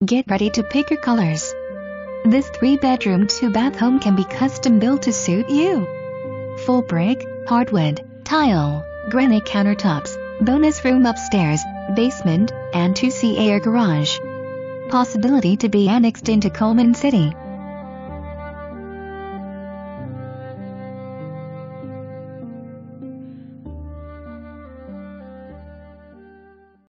Get ready to pick your colors. This 3-bedroom, 2-bath home can be custom built to suit you. Full brick, hardwood, tile, granite countertops, bonus room upstairs, basement, and 2 CAR garage. Possibility to be annexed into CULLMAN City.